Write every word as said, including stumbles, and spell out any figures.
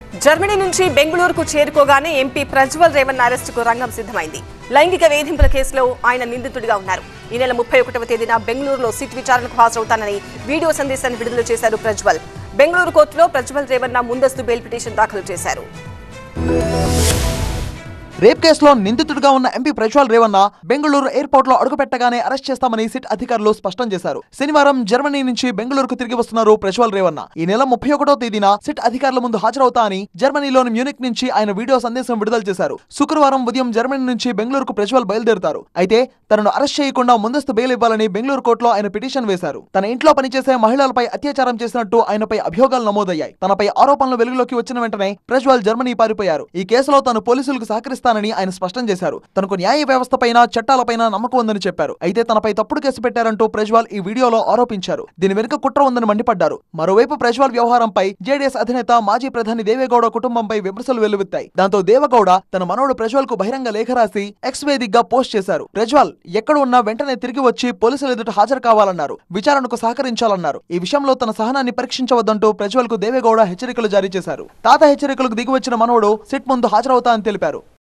Germany నుంచి బెంగళూరుకు చేరుకోగానే ఎంపీ ప్రజ్వల్ రేవణ్ అరెస్టుకు రంగం సిద్ధమైంది. లైంగిక వేధింపుల కేసులో ఆయన నిందితుడిగా ఉన్నారు. ఈ నెల ముప్పై ఒకటవ తేదీన బెంగళూరులో సిట్ విచారణకు హాజరవుతానని వీడియో సందేశాన్ని విడుదల చేశారు ప్రజ్వల్. బెంగళూరు కోర్టులో ప్రజ్వల్ రేవణ్ ముందస్తు బెయిల్ పిటిషన్ దాఖలు చేశారు. రేప్ కేసులో నిందితుడిగా ఉన్న ఎంపీ ప్రజ్వల్ రేవణ్ బెంగళూరు ఎయిర్పోర్ట్ లో అడుగుపెట్టగానే అరెస్ట్ చేస్తామని సిట్ అధికారులు స్పష్టం చేశారు. శనివారం జర్మనీ నుంచి బెంగళూరుకు తిరిగి వస్తున్నారు ప్రజ్వల్ రేవణ్. ఈ నెల ముప్పై ఒకటో తేదీన సిట్ అధికారుల ముందు హాజరవుతా అని జర్మనీలోని మ్యూనిక్ నుంచి ఆయన వీడియో సందేశం విడుదల చేశారు. శుక్రవారం ఉదయం జర్మనీ నుంచి బెంగళూరుకు ప్రజ్వల్ బయలుదేరుతారు. అయితే తనను అరెస్ట్ చేయకుండా ముందస్తు బెయిల్ ఇవ్వాలని బెంగళూరు కోర్టులో ఆయన పిటిషన్ వేశారు. తన ఇంట్లో పనిచేసే మహిళలపై అత్యాచారం చేసినట్టు ఆయనపై అభియోగాలు నమోదయ్యాయి. తనపై ఆరోపణలు వెలుగులోకి వచ్చిన వెంటనే ప్రజ్వల్ జర్మనీ పారిపోయారు. ఈ కేసులో తాను పోలీసులకు సహకరిస్తారు ఆయన స్పష్టం చేశారు. తనకు న్యాయ వ్యవస్థపైన చట్టాలపైన నమ్మకం ఉందని చెప్పారు. అయితే తనపై తప్పుడు కేసు పెట్టారంటూ ప్రజ్వల్ ఈ వీడియోలో ఆరోపించారు. దీని వెనుక కుట్ర ఉందని మండిపడ్డారు. మరోవైపు ప్రజ్వల్ వ్యవహారంపై జేడీఎస్ అధినేత మాజీ ప్రధాని దేవేగౌడ కుటుంబంపై విమర్శలు వెల్లువెత్తాయి. దాంతో దేవేగౌడ తన మనవడు ప్రజ్వల్ కు బహిరంగ లేఖ రాసి ఎక్స్ వేదికగా పోస్ట్ చేశారు. ప్రజ్వల్ ఎక్కడ ఉన్నా వెంటనే తిరిగి వచ్చి పోలీసుల ఎదుట హాజరు కావాలన్నారు. విచారణకు సహకరించాలన్నారు. ఈ విషయంలో తన సహనాన్ని పరీక్షించవద్దంటూ ప్రజ్వల్ కు దేవేగౌడ హెచ్చరికలు జారీ చేశారు. తాత హెచ్చరికలకు దిగివచ్చిన మనవడు సిట్ ముందు హాజరవుతా అని తెలిపారు.